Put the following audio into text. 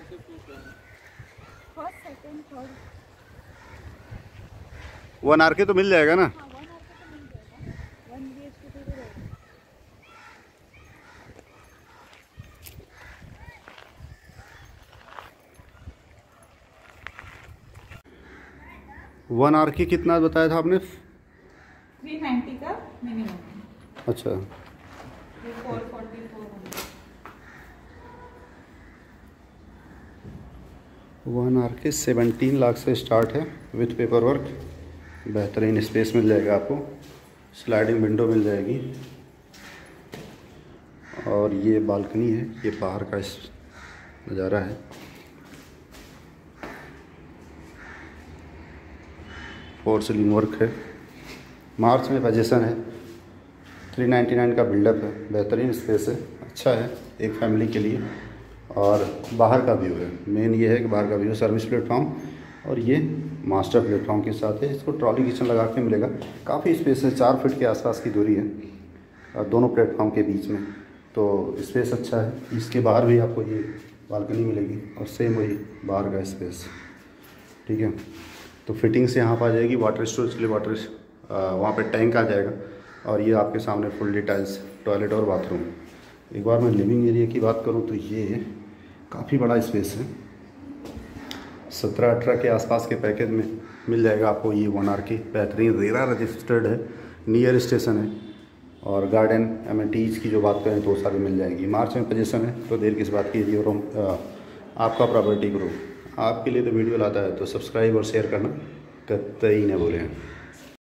First second third 1 R के तो मिल जाएगा ना? हाँ 1 आर के तो मिल जाएगा। 1 BHK तो रहेगा। 1 आर के कितना बताया था आपने? 390 का मिनिमम। अच्छा 1 आर के 17 लाख से स्टार्ट है विथ पेपर वर्क। बेहतरीन स्पेस मिल जाएगा आपको, स्लाइडिंग विंडो मिल जाएगी और ये बालकनी है, ये बाहर का इस नज़ारा है। फोर सीलिंग वर्क है, मार्च में पोजीशन है, 399 का बिल्डअप है, बेहतरीन स्पेस है, अच्छा है एक फैमिली के लिए। और बाहर का व्यू है, मेन ये है कि बाहर का व्यू सर्विस प्लेटफॉर्म और ये मास्टर प्लेटफॉर्म के साथ है। इसको ट्रॉली किचन लगा के मिलेगा, काफ़ी स्पेस है, 4 फीट के आसपास की दूरी है दोनों प्लेटफॉर्म के बीच में, तो स्पेस अच्छा है। इसके बाहर भी आपको ये बालकनी मिलेगी और सेम वही बाहर का स्पेस, ठीक है। तो फिटिंग्स यहाँ पर आ जाएगी, वाटर स्टोरेज के लिए वाटर वहाँ पे टैंक आ जाएगा और ये आपके सामने फुल डिटेल्स टॉयलेट और बाथरूम। एक बार मैं लिविंग एरिया की बात करूँ तो ये काफ़ी बड़ा स्पेस है, 17-18 के आसपास के पैकेज में मिल जाएगा आपको ये 1 आर के। बेहतरीन रेरा रजिस्टर्ड है, नियर स्टेशन है और गार्डन एमिनिटीज़ की जो बात करें तो वो सारी मिल जाएंगी। मार्च में पोजीशन है तो देर किस बात की। और आपका प्रॉपर्टी ग्रुप आपके लिए तो वीडियो लाता है तो सब्सक्राइब और शेयर करना कतई न भूलें।